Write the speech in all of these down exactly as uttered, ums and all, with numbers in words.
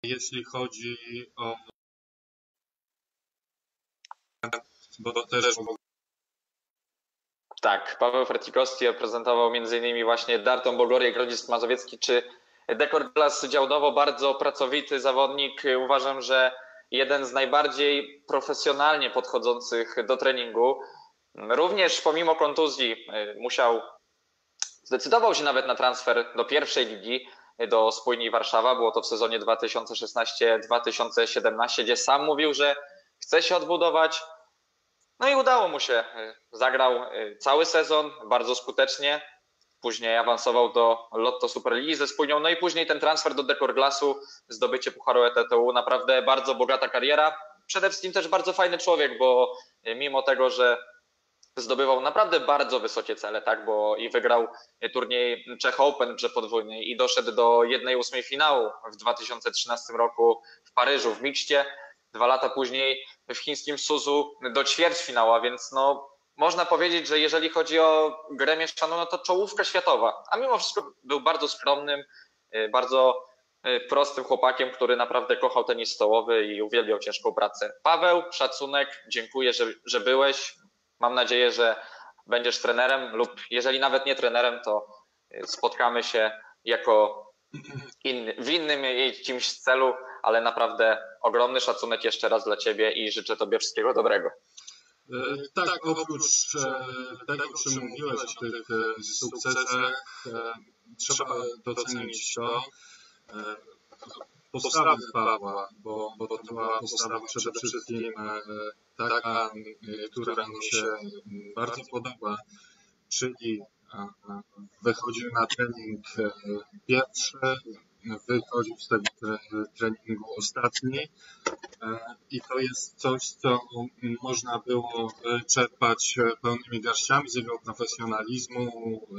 jeśli chodzi o... bo to też... Tak, Paweł Fertikowski reprezentował między innymi właśnie Darton Bogorię, Grodzisk Mazowiecki czy Dekor Glass Działdowo. Bardzo pracowity zawodnik. Uważam, że jeden z najbardziej profesjonalnie podchodzących do treningu. Również pomimo kontuzji musiał, zdecydował się nawet na transfer do pierwszej ligi, do Spójni Warszawa. Było to w sezonie dwa tysiące szesnaście dwa tysiące siedemnaście, gdzie sam mówił, że chce się odbudować. No i udało mu się. Zagrał cały sezon bardzo skutecznie. Później awansował do Lotto Superligi ze Spójnią. No i później ten transfer do Dekor Glassu, zdobycie Pucharu E T T U. Naprawdę bardzo bogata kariera. Przede wszystkim też bardzo fajny człowiek, bo mimo tego, że zdobywał naprawdę bardzo wysokie cele, tak, bo i wygrał turniej Czech Open przepodwójny i doszedł do jednej ósmej finału w dwa tysiące trzynastym roku w Paryżu w mikście. Dwa lata później w chińskim Suzu do ćwierćfinału, a więc no, można powiedzieć, że jeżeli chodzi o grę mieszaną, no to czołówka światowa. A mimo wszystko był bardzo skromnym, bardzo prostym chłopakiem, który naprawdę kochał tenis stołowy i uwielbiał ciężką pracę. Paweł, szacunek, dziękuję, że, że byłeś. Mam nadzieję, że będziesz trenerem lub jeżeli nawet nie trenerem, to spotkamy się jako inny, w innym jakimś celu, ale naprawdę ogromny szacunek jeszcze raz dla Ciebie i życzę Tobie wszystkiego dobrego. Tak, tak, oprócz tego, o czym mówiłeś, o tych sukcesach, trzeba docenić to, postawę Pawła, bo, bo to była postawa przede wszystkim taka, która mi się bardzo podoba, czyli wychodził na trening pierwszy, wychodził z tego treningu ostatni i to jest coś, co można było czerpać pełnymi garściami z jego profesjonalizmu,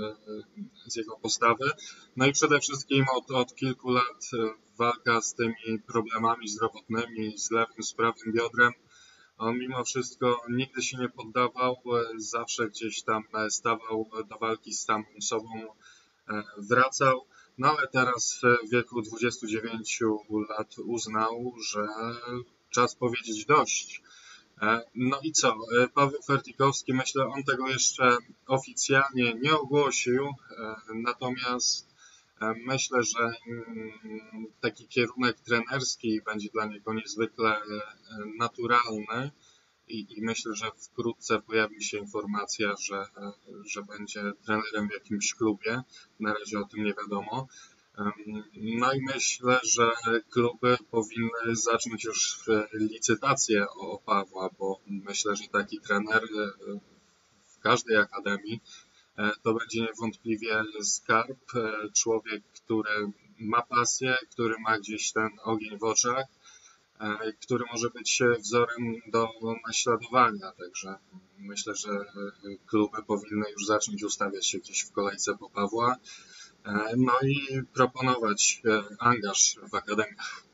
z jego postawy. No i przede wszystkim od, od kilku lat walka z tymi problemami zdrowotnymi, z lewym, z prawym biodrem. On mimo wszystko nigdy się nie poddawał, zawsze gdzieś tam stawał do walki z samym sobą, wracał. No ale teraz w wieku dwudziestu dziewięciu lat uznał, że czas powiedzieć dość. No i co? Paweł Fertikowski, myślę, on tego jeszcze oficjalnie nie ogłosił, natomiast myślę, że taki kierunek trenerski będzie dla niego niezwykle naturalny i, i myślę, że wkrótce pojawi się informacja, że, że będzie trenerem w jakimś klubie. Na razie o tym nie wiadomo. No i myślę, że kluby powinny zacząć już licytację o Pawła, bo myślę, że taki trener w każdej akademii to będzie niewątpliwie skarb, człowiek, który ma pasję, który ma gdzieś ten ogień w oczach, który może być wzorem do naśladowania. Także myślę, że kluby powinny już zacząć ustawiać się gdzieś w kolejce po Pawła, no i proponować angaż w akademiach.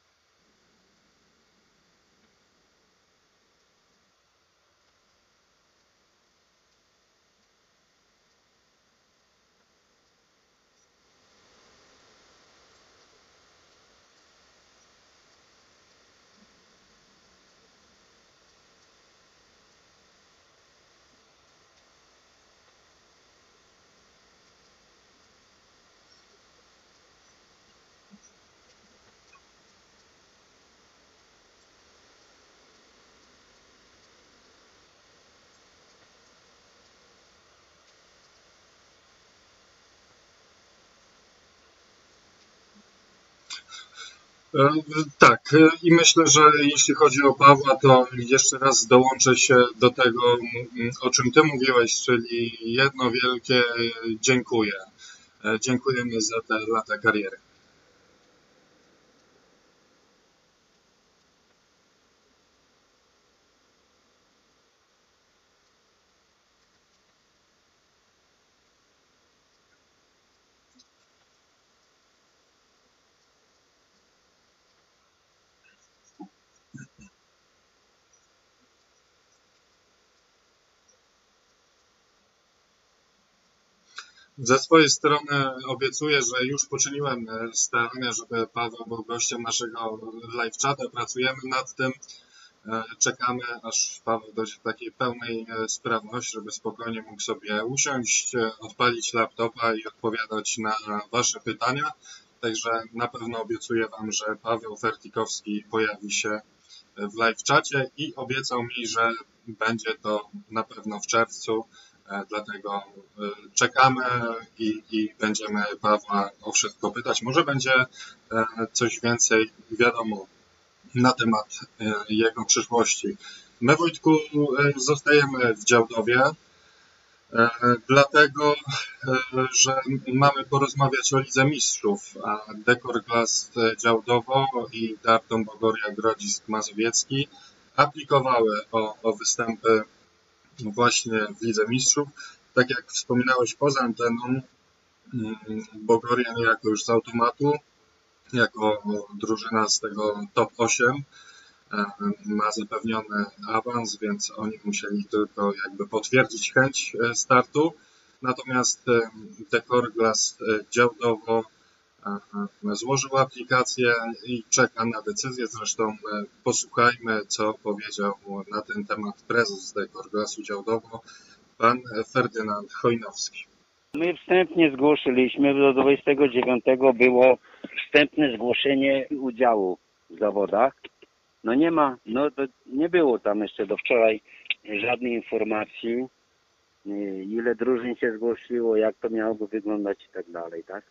Tak, i myślę, że jeśli chodzi o Pawła, to jeszcze raz dołączę się do tego, o czym Ty mówiłeś, czyli jedno wielkie dziękuję. Dziękujemy za te lata kariery. Ze swojej strony obiecuję, że już poczyniłem starania, żeby Paweł był gościem naszego live chata. Pracujemy nad tym. Czekamy, aż Paweł dojdzie do takiej pełnej sprawności, żeby spokojnie mógł sobie usiąść, odpalić laptopa i odpowiadać na Wasze pytania. Także na pewno obiecuję Wam, że Paweł Fertikowski pojawi się w live czacie i obiecał mi, że będzie to na pewno w czerwcu. Dlatego czekamy i, i będziemy Pawła o wszystko pytać. Może będzie coś więcej wiadomo na temat jego przyszłości. My, Wojtku, zostajemy w Działdowie, dlatego, że mamy porozmawiać o Lidze Mistrzów, a Dekor Glass Działdowo i Darton Bogoria Grodzisk Mazowiecki aplikowały o, o występy właśnie w Lidze Mistrzów. Tak jak wspominałeś poza anteną, Bogoria niejako już z automatu, jako drużyna z tego top osiem ma zapewniony awans, więc oni musieli tylko jakby potwierdzić chęć startu. Natomiast Dekor Glass Działdowo złożył aplikację i czeka na decyzję. Zresztą posłuchajmy, co powiedział na ten temat prezes Dekor Glassu Działdowo, pan Ferdynand Chojnowski. My wstępnie zgłosiliśmy, do dwudziestego dziewiątego było wstępne zgłoszenie udziału w zawodach. No nie ma, no to nie było tam jeszcze do wczoraj żadnej informacji, ile drużyn się zgłosiło, jak to miałoby wyglądać i tak dalej, tak?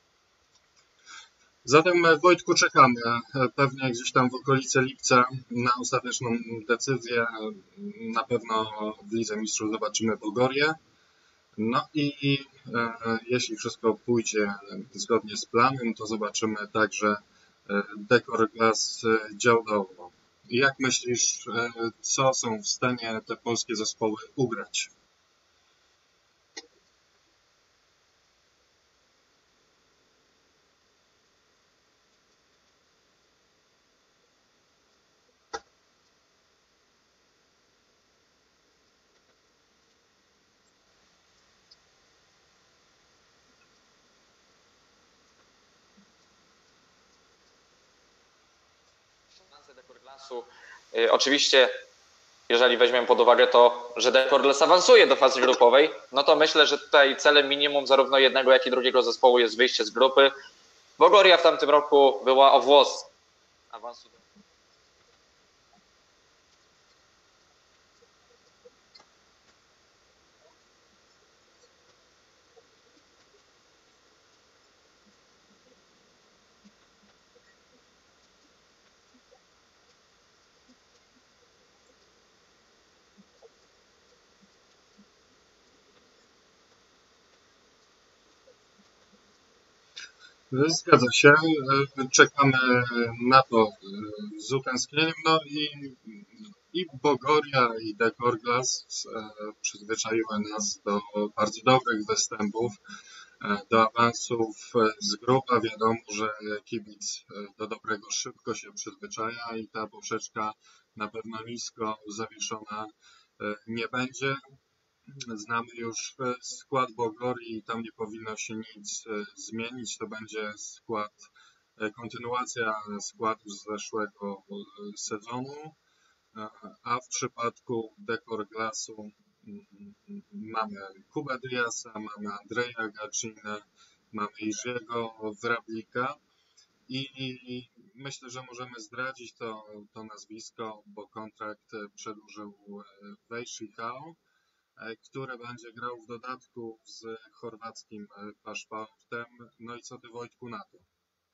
Zatem, Wojtku, czekamy pewnie gdzieś tam w okolicy lipca na ostateczną decyzję. Na pewno w Lidze Mistrzów zobaczymy Bogorię. No i, i e, jeśli wszystko pójdzie zgodnie z planem, to zobaczymy także Dekor Glass Działdowo. Jak myślisz, co są w stanie te polskie zespoły ugrać? Dekor Glassu. Oczywiście, jeżeli weźmiemy pod uwagę to, że Dekor Glass awansuje do fazy grupowej, no to myślę, że tutaj celem minimum zarówno jednego, jak i drugiego zespołu jest wyjście z grupy. Bogoria w tamtym roku była o włos awansu. Zgadza się. Czekamy na to z utęsknieniem. No i, i Bogoria, i Dekor Glass przyzwyczaiły nas do bardzo dobrych występów, do awansów z grup, a wiadomo, że kibic do dobrego szybko się przyzwyczaja i ta poprzeczka na pewno nisko zawieszona nie będzie. Znamy już skład Bogorii i tam nie powinno się nic zmienić. To będzie skład, kontynuacja składu z zeszłego sezonu, a w przypadku Dekor Glassu mamy Kubę Diasa, mamy Andrzeja Gacinę, mamy Iziego Wrablika i myślę, że możemy zdradzić to, to nazwisko, bo kontrakt przedłużył Wejshi Hao, który będzie grał w dodatku z chorwackim paszportem. No i co ty, Wojtku, na to?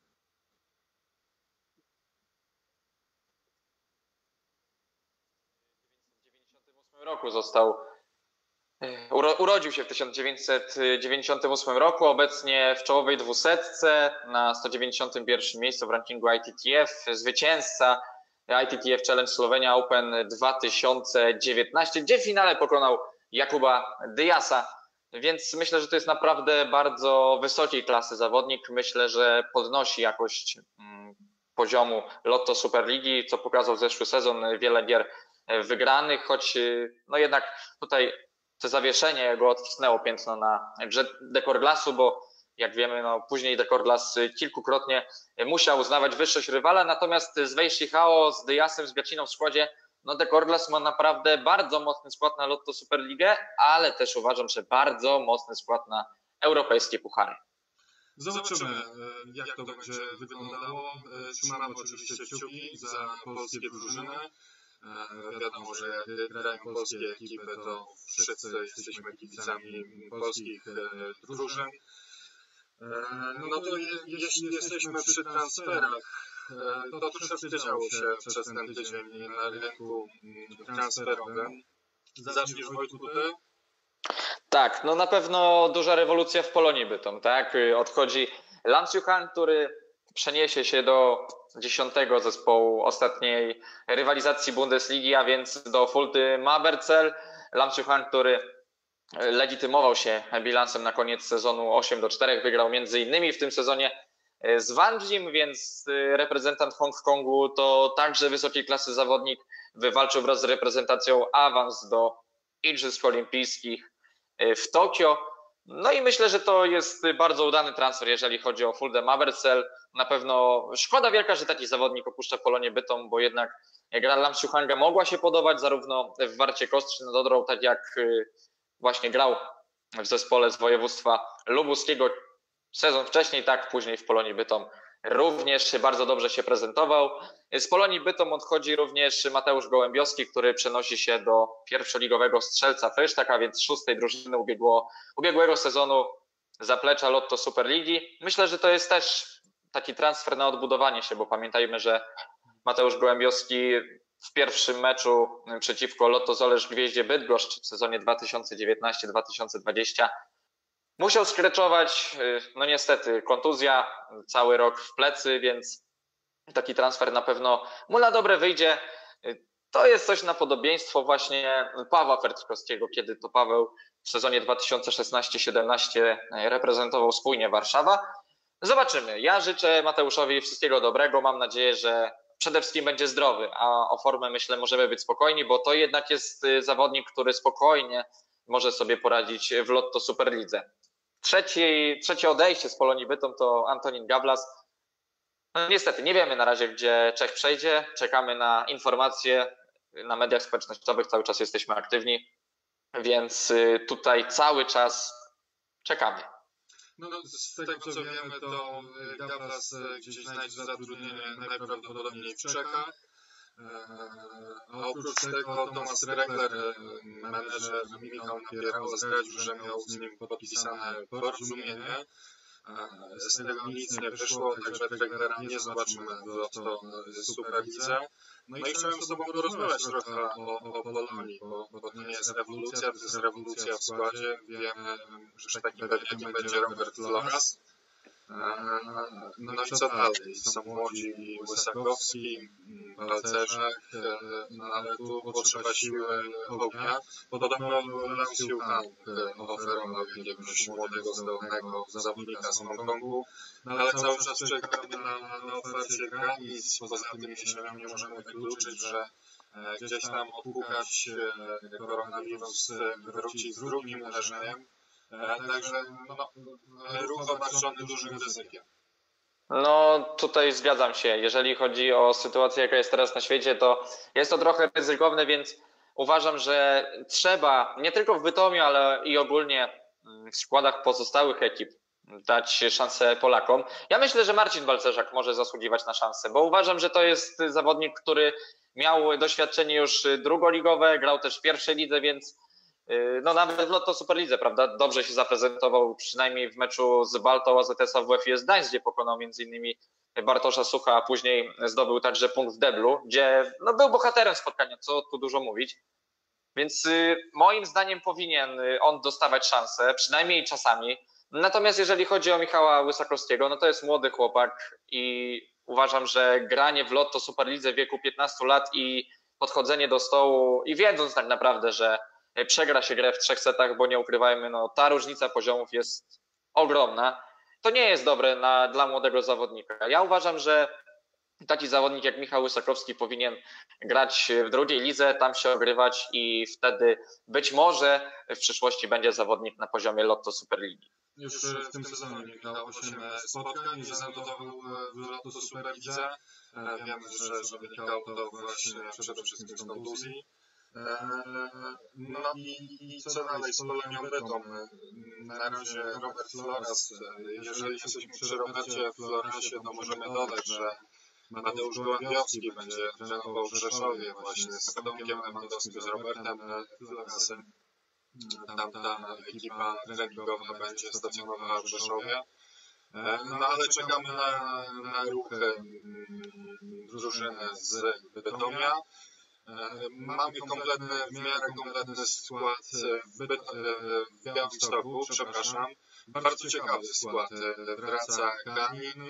W tysiąc dziewięćset dziewięćdziesiątym ósmym roku został, uro, urodził się w tysiąc dziewięćset dziewięćdziesiątym ósmym roku, obecnie w czołowej dwusetce na sto dziewięćdziesiątym pierwszym miejscu w rankingu I T T F, zwycięzca I T T F Challenge Slovenia Open dwa tysiące dziewiętnaście, gdzie w finale pokonał Jakuba Diasa, więc myślę, że to jest naprawdę bardzo wysokiej klasy zawodnik. Myślę, że podnosi jakość poziomu Lotto Superligi, co pokazał zeszły sezon, wiele gier wygranych, choć no jednak tutaj to zawieszenie go odcisnęło piętno na grze Dekorglasu, bo jak wiemy, no później Dekorglas kilkukrotnie musiał uznawać wyższość rywala, natomiast z Wejshi Hao, z Dyasem, z Gaciną w składzie, no Dekorglas ma naprawdę bardzo mocny skład na Lotto Superligę, ale też uważam, że bardzo mocny skład na europejskie puchary. Zobaczymy, jak to będzie wyglądało. Trzymamy oczywiście kciuki za polskie drużyny. Wiadomo, że jak grają polskie ekipy, to wszyscy jesteśmy kibicami polskich drużyn. No to je, jeśli jesteśmy przy transferach, to troszeczkę działo się przez ten tydzień na rynku transferowym. Zaczniesz, Wojtku, ty? Tak, no na pewno duża rewolucja w Polonii Bytom, tak? Odchodzi Lam Siu-han, który przeniesie się do dziesiątego zespołu ostatniej rywalizacji Bundesligi, a więc do Fulty Mabercel. Lam Siu-han, który legitymował się bilansem na koniec sezonu osiem do czterech, wygrał między innymi w tym sezonie z Wanjim, więc reprezentant Hongkongu to także wysokiej klasy zawodnik, wywalczył wraz z reprezentacją awans do Igrzysk Olimpijskich w Tokio. No i myślę, że to jest bardzo udany transfer, jeżeli chodzi o Fuldę Mabercel. Na pewno szkoda wielka, że taki zawodnik opuszcza Polonię Bytom, bo jednak gra Lam Siu-hanga mogła się podobać zarówno w Warcie Kostrzyn nad Odrą, tak jak właśnie grał w zespole z województwa lubuskiego sezon wcześniej, tak później w Polonii Bytom również bardzo dobrze się prezentował. Z Polonii Bytom odchodzi również Mateusz Gołębiowski, który przenosi się do pierwszoligowego Strzelca Frysztak, a więc szóstej drużyny ubiegło, ubiegłego sezonu zaplecza Lotto Superligi. Myślę, że to jest też taki transfer na odbudowanie się, bo pamiętajmy, że Mateusz Gołębiowski w pierwszym meczu przeciwko Lotto Zolesz Gwieździe Bydgoszcz w sezonie dwa tysiące dziewiętnastym dwa tysiące dwudziestym musiał skreczować, no niestety kontuzja, cały rok w plecy, więc taki transfer na pewno mu na dobre wyjdzie. To jest coś na podobieństwo właśnie Pawła Fertkowskiego, kiedy to Paweł w sezonie dwa tysiące szesnastym siedemnastym reprezentował spójnie Warszawa. Zobaczymy. Ja życzę Mateuszowi wszystkiego dobrego. Mam nadzieję, że przede wszystkim będzie zdrowy, a o formę myślę możemy być spokojni, bo to jednak jest zawodnik, który spokojnie może sobie poradzić w Lotto Superlidze. Trzeci, trzecie odejście z Polonii Bytom to Antonin Gawlas. No niestety nie wiemy na razie, gdzie Czech przejdzie. Czekamy na informacje na mediach społecznościowych, cały czas jesteśmy aktywni, więc tutaj cały czas czekamy. No, z tego co wiemy, to Gawlas gdzieś znajdzie zatrudnienie najprawdopodobniej w Czechach. A oprócz tego Tomasz Regler, menedżer Michał Napierała, zdradził, że miał z nim podpisane porozumienie. Z tego nic nie wyszło, także Reglera nie zobaczymy w Lotto Superlidze. No i chciałem z Tobą porozmawiać trochę o, o Polonii, bo, bo to nie jest rewolucja, to jest rewolucja w składzie. Wiemy, że takim pewniakiem będzie Robert Loras. No i co dalej? Są młodzi Łysakowski, Balcerzak, no ale tu potrzeba siły ognia. Podobno Lam Siu-han oferował jakiegoś młodego, zdolnego zawodnika z Hongkongu, no ale cały czas czekamy na, na otwarcie granic. Poza tym miesiącem nie możemy wykluczyć, że gdzieś tam odpukać koronawirus wróci z drugim uderzeniem. Także no, ruch obarczony dużym ryzykiem. No tutaj zgadzam się. Jeżeli chodzi o sytuację, jaka jest teraz na świecie, to jest to trochę ryzykowne, więc uważam, że trzeba nie tylko w Bytomiu, ale i ogólnie w składach pozostałych ekip dać szansę Polakom. Ja myślę, że Marcin Balcerzak może zasługiwać na szansę, bo uważam, że to jest zawodnik, który miał doświadczenie już drugoligowe, grał też w pierwszej lidze, więc no nawet w Lotto Superlidze, prawda, dobrze się zaprezentował, przynajmniej w meczu z Baltą A Z S a W F S Gdańsk, gdzie pokonał między innymi Bartosza Sucha, a później zdobył także punkt w deblu, gdzie no, był bohaterem spotkania, co tu dużo mówić. Więc y, moim zdaniem powinien on dostawać szansę, przynajmniej czasami. Natomiast jeżeli chodzi o Michała Łysakowskiego, no to jest młody chłopak i uważam, że granie w Lotto Superlidze w wieku piętnastu lat i podchodzenie do stołu i wiedząc tak naprawdę, że przegra się grę w trzech setach, bo nie ukrywajmy, no ta różnica poziomów jest ogromna. To nie jest dobre na, dla młodego zawodnika. Ja uważam, że taki zawodnik jak Michał Łysakowski powinien grać w drugiej lidze, tam się ogrywać i wtedy być może w przyszłości będzie zawodnik na poziomie Lotto Superligi. Już w tym sezonie Michał osiem spotkań i zanotował w Lotto Superlidze. Wiemy, że, że wynikało to właśnie przede wszystkim z kontuzji. No i, i co dalej z Polonią Bytom? Na razie Robert Floras. Jeżeli jesteśmy przy Robercie Florasie, to możemy dodać, że Mateusz Gołębiowski będzie trenował w Rzeszowie właśnie z Tomkiem Lewandowskim, z Robertem Florasem. Tamta ekipa treningowa będzie stacjonowała w Rzeszowie. No ale czekamy na, na ruchy drużyny z Bytomia. Mamy kompletny, w miarę kompletny skład w, Byt, w Białymstoku, przepraszam. Bardzo ciekawy skład. Wraca Kanin,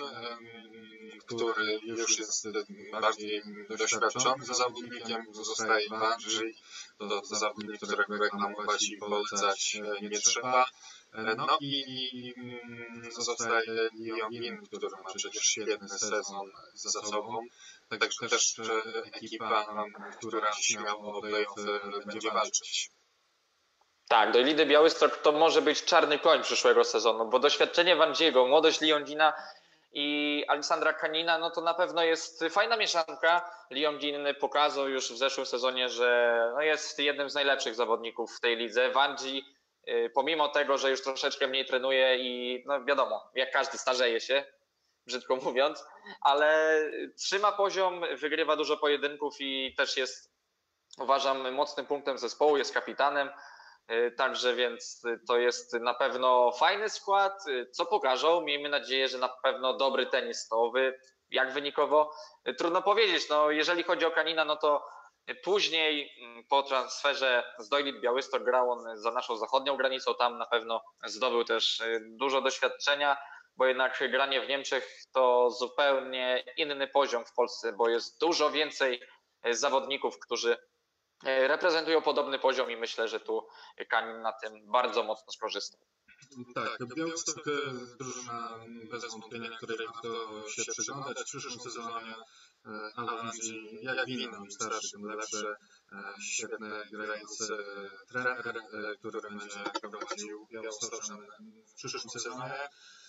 który już jest bardziej doświadczonym zawodnikiem. Zostaje Bandzi, to, to zawodnik, którego reklamować i polecać nie trzeba. No i zostaje Leon, który ma przecież świetny sezon za sobą. Także też ekipa, która śmiało o play-off będzie walczyć. Tak, do Lidy Białystok to może być czarny koń przyszłego sezonu, bo doświadczenie Wandziego, młodość Leondina i Aleksandra Kanina, no to na pewno jest fajna mieszanka. Leondin pokazał już w zeszłym sezonie, że no jest jednym z najlepszych zawodników w tej lidze. Wandzi, pomimo tego, że już troszeczkę mniej trenuje i no wiadomo, jak każdy starzeje się, brzydko mówiąc, ale trzyma poziom, wygrywa dużo pojedynków i też jest, uważam, mocnym punktem zespołu, jest kapitanem. Także więc to jest na pewno fajny skład, co pokażą. Miejmy nadzieję, że na pewno dobry tenis stołowy. Jak wynikowo? Trudno powiedzieć. No, jeżeli chodzi o Kanina, no to później po transferze z Doilit Białystok grał on za naszą zachodnią granicą. Tam na pewno zdobył też dużo doświadczenia, bo jednak granie w Niemczech to zupełnie inny poziom w Polsce, bo jest dużo więcej zawodników, którzy reprezentują podobny poziom i myślę, że tu Kanin na tym bardzo mocno skorzystał. Tak, Białystok drużyna bez wątpienia, której warto się przyglądać w przyszłym sezonie. Alanzi, jak winno, im starszy, tym lepszy, świetny grający trener, który będzie prowadził Białostoczem w przyszłym sezonie.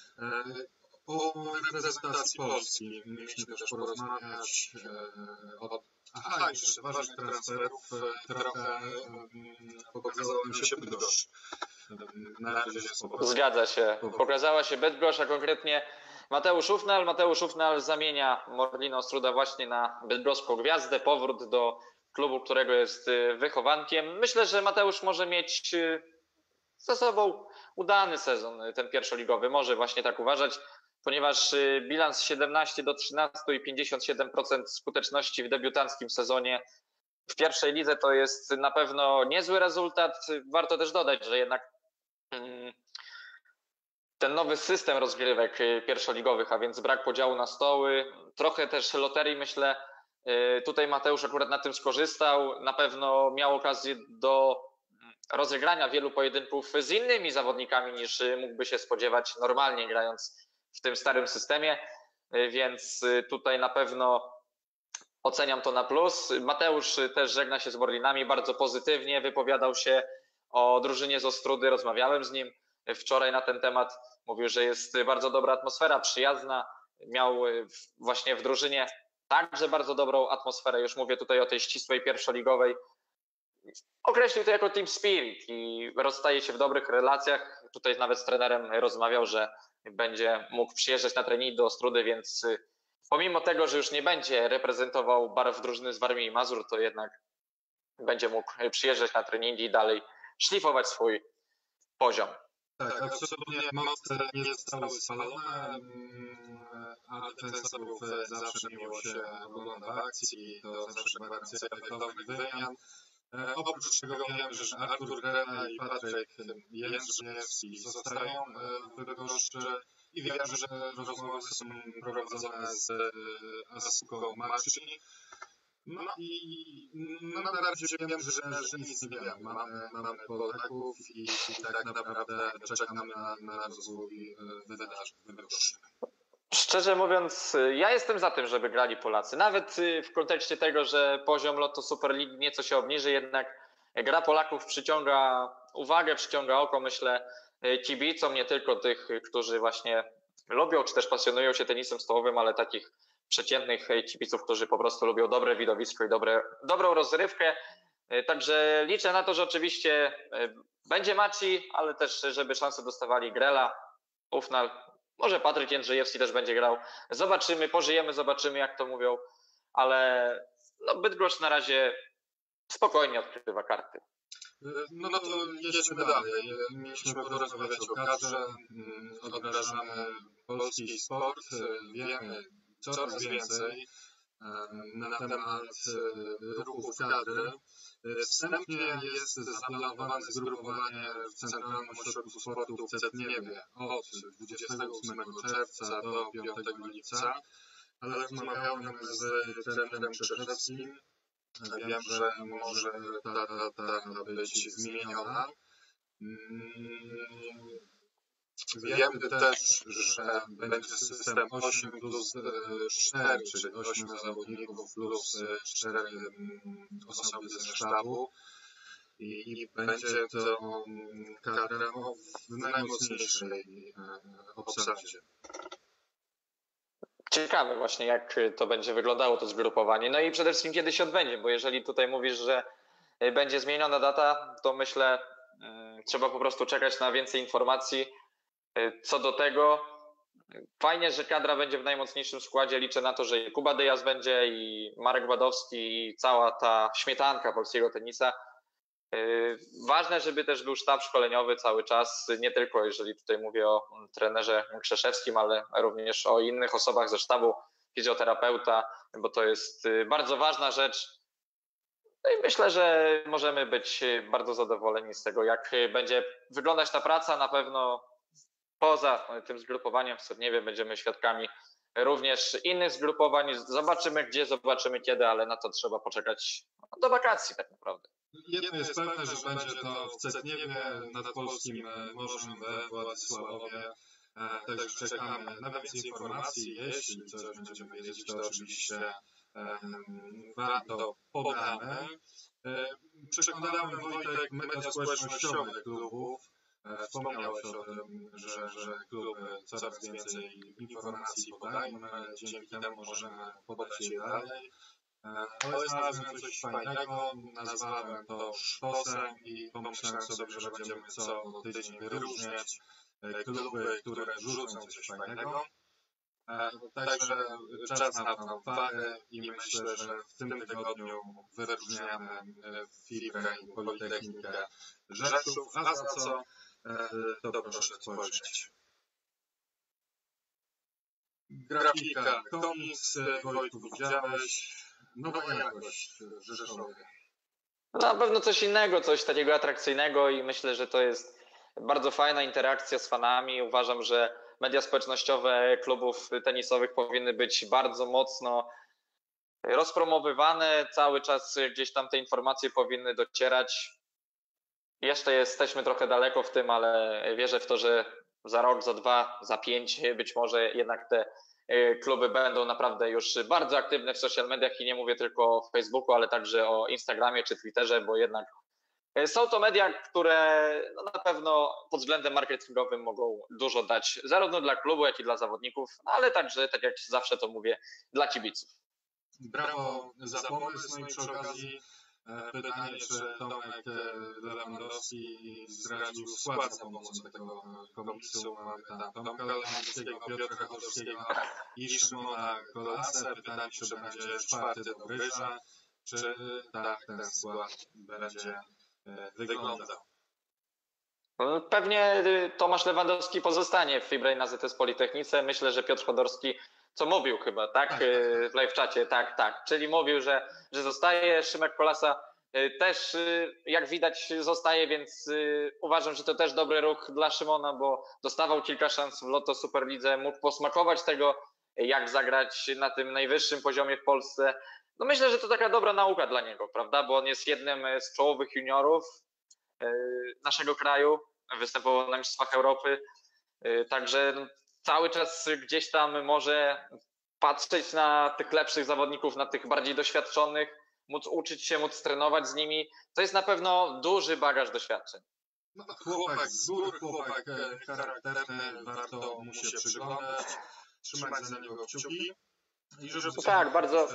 O reprezentacji Polski mieliśmy też porozmawiać o Aha, jeszcze ważnych transferów trochę pokazało nam się Bydgoszcz. Na razie jest Zgadza się. Pokazała się Bydgoszcz, a konkretnie Mateusz Ufnal. Mateusz Ufnal zamienia Morlina Ostróda właśnie na bydgoską gwiazdę. Powrót do klubu, którego jest wychowankiem. Myślę, że Mateusz może mieć za sobą udany sezon, ten pierwszoligowy. Może właśnie tak uważać, ponieważ bilans siedemnaście do trzynastu i pięćdziesiąt siedem procent skuteczności w debiutanckim sezonie w pierwszej lidze to jest na pewno niezły rezultat. Warto też dodać, że jednak ten nowy system rozgrywek pierwszoligowych, a więc brak podziału na stoły, trochę też loterii, myślę, tutaj Mateusz akurat na tym skorzystał. Na pewno miał okazję do rozegrania wielu pojedynków z innymi zawodnikami niż mógłby się spodziewać normalnie grając w tym starym systemie, więc tutaj na pewno oceniam to na plus. Mateusz też żegna się z Morlinami, bardzo pozytywnie wypowiadał się o drużynie z Ostródy, rozmawiałem z nim wczoraj na ten temat, mówił, że jest bardzo dobra atmosfera, przyjazna, miał właśnie w drużynie także bardzo dobrą atmosferę, już mówię tutaj o tej ścisłej pierwszoligowej. Określił to jako team spirit i rozstaje się w dobrych relacjach. Tutaj nawet z trenerem rozmawiał, że będzie mógł przyjeżdżać na trening do Ostródy, więc pomimo tego, że już nie będzie reprezentował barw drużyny z Warmii i Mazur, to jednak będzie mógł przyjeżdżać na treningi i dalej szlifować swój poziom. Tak, absolutnie mocno nie zostały spalone, a defensywów zawsze miło się ogląda w akcji, to zawsze gwarancja efektownych wymian. Oprócz tego wiem, że Artur Grena i Patryk Jędrzejewski zostają w Bydgoszczy i wiem, że rozmowy są prowadzone z Asuką Maci. No i no na razie wiem, że, że nic nie wiemy. Mamy, mamy Polaków i, i tak naprawdę czekamy na, na rozwój wydarzeń w Bydgoszczy. Szczerze mówiąc, ja jestem za tym, żeby grali Polacy. Nawet w kontekście tego, że poziom Lotto Super League nieco się obniży, jednak gra Polaków przyciąga uwagę, przyciąga oko, myślę, kibicom, nie tylko tych, którzy właśnie lubią czy też pasjonują się tenisem stołowym, ale takich przeciętnych kibiców, którzy po prostu lubią dobre widowisko i dobre, dobrą rozrywkę. Także liczę na to, że oczywiście będzie Maci, ale też żeby szansę dostawali Grela, Ufnal, może Patryk Jędrzejewski też będzie grał. Zobaczymy, pożyjemy, zobaczymy jak to mówią, ale no Bydgoszcz na razie spokojnie odkrywa karty. No, no to jedźmy dalej. Mieliśmy porozmawiać o kadrze, odgrażamy polski sport, wiemy coraz więcej na temat ruchów kadry. Wstępnie jest zaplanowane zgrupowanie w Centralnym Ośrodku Sportu w Cetniewie od dwudziestego ósmego czerwca do piątego lipca, ale rozmawiałem z trenerem Czeszewskim. Wiem, że może ta data być zmieniona. Wiem też, że będzie system osiem plus cztery, czyli ośmiu zawodników plus cztery osoby ze sztabu i będzie to kadra w najmocniejszej obsadzie. Ciekawe właśnie, jak to będzie wyglądało to zgrupowanie. No i przede wszystkim kiedy się odbędzie, bo jeżeli tutaj mówisz, że będzie zmieniona data, to myślę, hmm, trzeba po prostu czekać na więcej informacji co do tego. Fajnie, że kadra będzie w najmocniejszym składzie. Liczę na to, że i Kuba Dyjas będzie, i Marek Wadowski, i cała ta śmietanka polskiego tenisa. Ważne, żeby też był sztab szkoleniowy cały czas, nie tylko jeżeli tutaj mówię o trenerze Krzeszewskim, ale również o innych osobach ze sztabu, fizjoterapeuta, bo to jest bardzo ważna rzecz. No i myślę, że możemy być bardzo zadowoleni z tego, jak będzie wyglądać ta praca. Na pewno poza tym zgrupowaniem w Cetniewie będziemy świadkami również innych zgrupowań. Zobaczymy gdzie, zobaczymy kiedy, ale na to trzeba poczekać do wakacji tak naprawdę. Jedno jest pewne, że będzie to w Cetniewie, nad polskim morzem we Władysławowie. Także czekamy na więcej informacji. Jeśli coś będziemy wiedzieć, to oczywiście warto podamy. Przeglądałem, Wojtek, media społecznościowe klubów. Wspomniałeś o tym, że, że kluby coraz więcej informacji podają. Dzięki temu możemy podać je dalej. Ale znalazłem coś fajnego, nazwałem to sztosem i pomyślałem sobie, że będziemy co tydzień wyróżniać kluby, które wrzucą coś fajnego. Także czas na fanfarę i myślę, że w tym tygodniu wyróżniamy Fibrę i Politechnikę Rzeszów, a za co to proszę spojrzeć. Grafika, komiks, Wojtku, widziałeś. Nowa jakość w Rzeszowie. Na pewno coś innego, coś takiego atrakcyjnego i myślę, że to jest bardzo fajna interakcja z fanami. Uważam, że media społecznościowe klubów tenisowych powinny być bardzo mocno rozpromowywane. Cały czas gdzieś tam te informacje powinny docierać. Jeszcze jesteśmy trochę daleko w tym, ale wierzę w to, że za rok, za dwa, za pięć być może jednak te kluby będą naprawdę już bardzo aktywne w social mediach i nie mówię tylko o Facebooku, ale także o Instagramie czy Twitterze, bo jednak są to media, które no na pewno pod względem marketingowym mogą dużo dać zarówno dla klubu, jak i dla zawodników, ale także, tak jak zawsze to mówię, dla kibiców. Brawo za pomysł. No i przy okazji pytanie, czy Tomek Lewandowski zdradził skład za pomocą tego komiksu. Mamy tam Tomka Lewandowskiego, Piotra Chodowskiego i Szymona Kolasę. Pytanie, czy będzie czwarty do Gryża, czy tak ten skład będzie wyglądał. Pewnie Tomasz Lewandowski pozostanie w Fibre i na Z T S Politechnice. Myślę, że Piotr Chodorski, co mówił chyba, tak? W live czacie, tak, tak. Czyli mówił, że, że zostaje. Szymek Kolasa też, jak widać, zostaje, więc uważam, że to też dobry ruch dla Szymona, bo dostawał kilka szans w Lotto Super Lidze, mógł posmakować tego, jak zagrać na tym najwyższym poziomie w Polsce. No myślę, że to taka dobra nauka dla niego, prawda? Bo on jest jednym z czołowych juniorów naszego kraju, występował na Mistrzostwach Europy, także cały czas gdzieś tam może patrzeć na tych lepszych zawodników, na tych bardziej doświadczonych, móc uczyć się, móc trenować z nimi. To jest na pewno duży bagaż doświadczeń. No, chłopak z góry, chłopak charakterny, warto mu się przyglądać, trzymać za niego kciuki i żeby no tak, bardzo,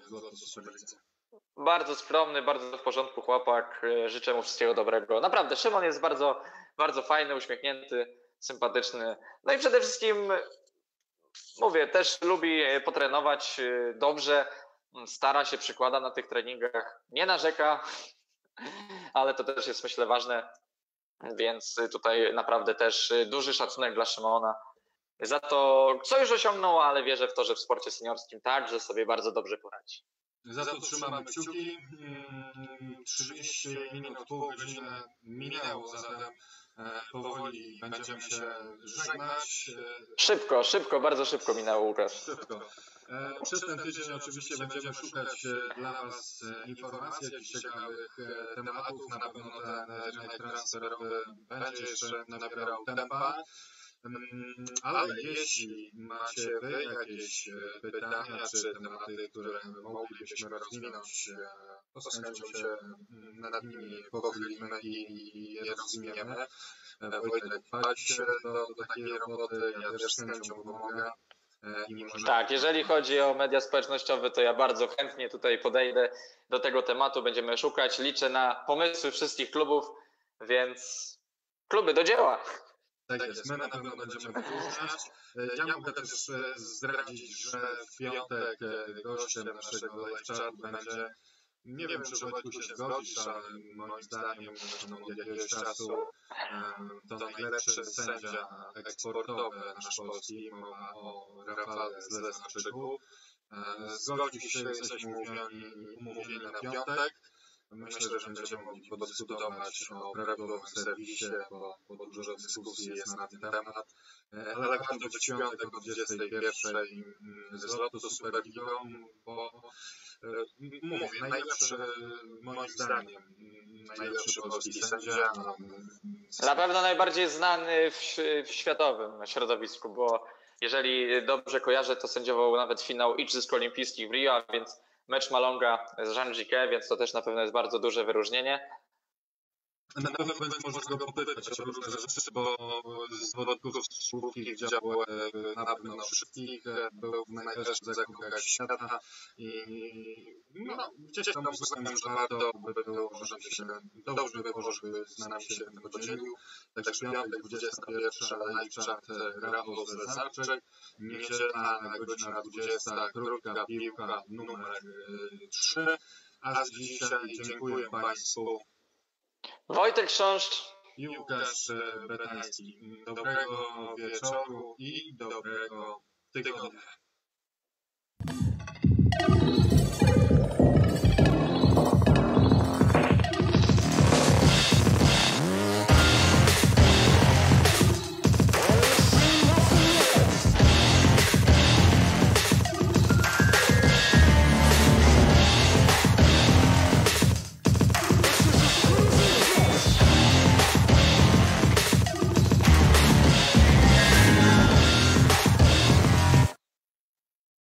bardzo skromny, bardzo w porządku chłopak. Życzę mu wszystkiego dobrego. Naprawdę, Szymon jest bardzo, bardzo fajny, uśmiechnięty, sympatyczny. No i przede wszystkim, mówię, też lubi potrenować dobrze, stara się, przykłada na tych treningach, nie narzeka, ale to też jest, myślę, ważne. Więc tutaj naprawdę też duży szacunek dla Szymona za to, co już osiągnął, ale wierzę w to, że w sporcie seniorskim także sobie bardzo dobrze poradzi. Za to trzymamy kciuki. trzydzieści minut, pół godziny minęło, zatem powoli będziemy się żegnać. Szybko, szybko, bardzo szybko minęło, Łukasz. Szybko. Przez ten tydzień oczywiście będziemy szukać dla Was informacji, jakichś ciekawych tematów. Na pewno ten rynek transferowy będzie jeszcze nabierał tempa. Ale jeśli macie Wy jakieś pytania czy tematy, które moglibyśmy rozwinąć, to z chęcią się nad nimi pochylimy i je rozwiniemy. Wojtek chwali się do, do takiej roboty, ja też z chęcią pomogę. Może... Tak, jeżeli chodzi o media społecznościowe, to ja bardzo chętnie tutaj podejdę do tego tematu, będziemy szukać, liczę na pomysły wszystkich klubów, więc kluby do dzieła. Tak jest, my na pewno będziemy wyróżniać. Ja mogę też zdradzić, że w piątek gościem naszego live chat będzie, nie wiem czy Wojtku się zgodzisz, ale moim zdaniem od jakiegoś czasu to najlepszy sędzia eksportowy nasz polski, mowa o Rafale Zlezarczyku. Zgodził się, jesteśmy umówieni, umówieni na piątek. Myślę, że będziemy mogli podyskutować o prawidłowym serwisie, bo, bo dużo dyskusji jest na ten temat. Ale warto być piątek o dwudziestej pierwszej z lotu Superligą, bo mówię, najlepszy, moim zdaniem, najlepszy polski sędzia. Na pewno najbardziej znany w, w światowym środowisku, bo jeżeli dobrze kojarzę, to sędziował nawet finał Igrzysk Olimpijskich w Rio, a więc mecz Malonga z Jean Jiquet, więc to też na pewno jest bardzo duże wyróżnienie. Na pewno będzie można go popytać o różne rzeczy, bo z zawodników słówki widział na pewno wszystkich, był w najlepszych zakupach świata i no, gdzieś tam uznałem, że warto by było, żeby się dobrze było, żeby z nami się tym podzielił. Także piątek, dwudziesta pierwsza, live chat Rafał Zlezarczyk, niedziela, godzina dwudziesta, krótka piłka numer trzy, a z dzisiaj dziękuję Państwu. Wojtek Chrząszcz i Łukasz Betański. Dobrego wieczoru i dobrego tygodnia.